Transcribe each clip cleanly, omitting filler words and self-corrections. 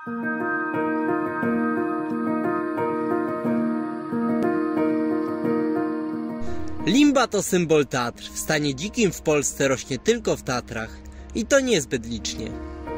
Limba to symbol Tatr. W stanie dzikim w Polsce rośnie tylko w Tatrach i to niezbyt licznie.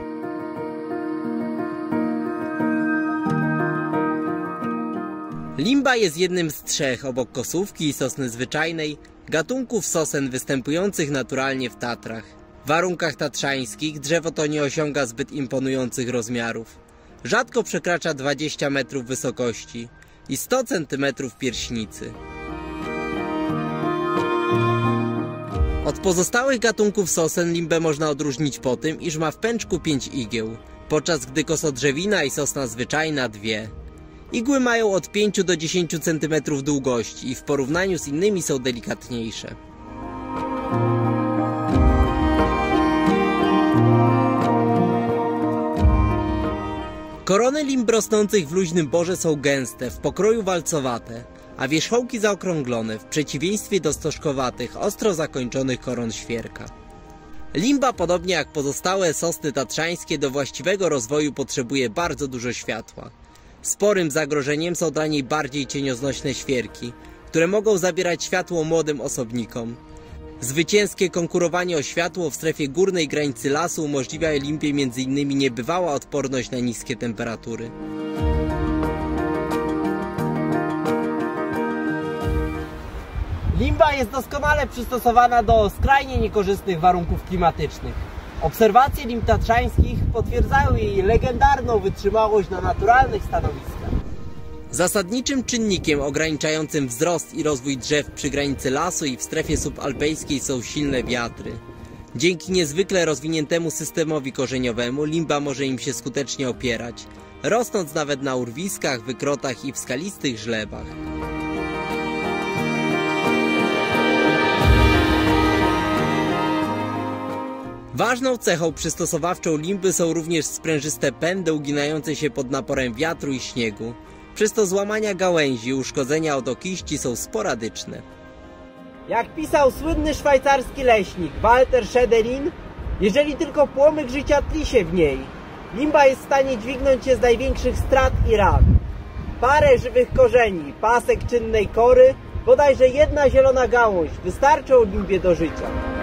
Limba jest jednym z 3, obok kosówki i sosny zwyczajnej, gatunków sosen występujących naturalnie w Tatrach. W warunkach tatrzańskich drzewo to nie osiąga zbyt imponujących rozmiarów. Rzadko przekracza 20 metrów wysokości i 100 cm pierśnicy. Od pozostałych gatunków sosen limbę można odróżnić po tym, iż ma w pęczku 5 igieł, podczas gdy kosodrzewina i sosna zwyczajna 2. Igły mają od 5 do 10 cm długości i w porównaniu z innymi są delikatniejsze. Korony limb rosnących w luźnym borze są gęste, w pokroju walcowate, a wierzchołki zaokrąglone, w przeciwieństwie do stożkowatych, ostro zakończonych koron świerka. Limba, podobnie jak pozostałe sosny tatrzańskie, do właściwego rozwoju potrzebuje bardzo dużo światła. Sporym zagrożeniem są dla niej bardziej cienioznośne świerki, które mogą zabierać światło młodym osobnikom. Zwycięskie konkurowanie o światło w strefie górnej granicy lasu umożliwia limbie m.in. niebywała odporność na niskie temperatury. Limba jest doskonale przystosowana do skrajnie niekorzystnych warunków klimatycznych. Obserwacje limb tatrzańskich potwierdzają jej legendarną wytrzymałość na naturalnych stanowiskach. Zasadniczym czynnikiem ograniczającym wzrost i rozwój drzew przy granicy lasu i w strefie subalpejskiej są silne wiatry. Dzięki niezwykle rozwiniętemu systemowi korzeniowemu limba może im się skutecznie opierać, rosnąc nawet na urwiskach, wykrotach i w skalistych żlebach. Ważną cechą przystosowawczą limby są również sprężyste pędy uginające się pod naporem wiatru i śniegu. Przez to złamania gałęzi i uszkodzenia od okiści są sporadyczne. Jak pisał słynny szwajcarski leśnik Walter Schederin, jeżeli tylko płomyk życia tli się w niej, limba jest w stanie dźwignąć się z największych strat i ran. Parę żywych korzeni, pasek czynnej kory, bodajże jedna zielona gałąź wystarczą limbie do życia.